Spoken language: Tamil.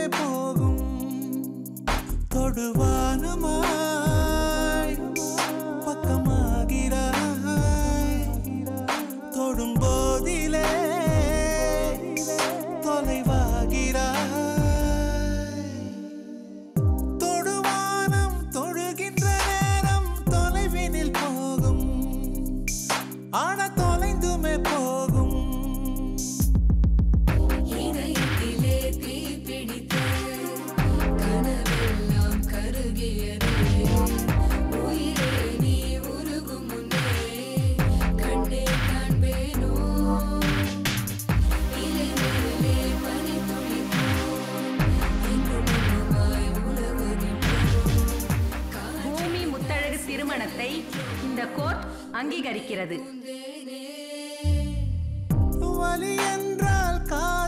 தொலைந்துமே போகும் தொடுவானமாய் பக்கமாகிறாய் தொடும் போதிலே தொலைவாகிறாய் தொடுவானம் தொழுகின்ற நேரம் தொலைவினில் போகும் ஆன தொலைந்துமே போகும் இதயத்திலே தீ பிடித்த கனவெல்லாம் கருகியது உயிரே நீ உருகும் முன்னே கண்டே காண்பேனோ இலை மேலே பனி துளிப்போம் எங்குமாய் உலகுகின்றோம் பூமி முத்தழகு திருமணத்தை இந்த கோர்ட் அங்கீகரிக்கிறது. வலி என்றால்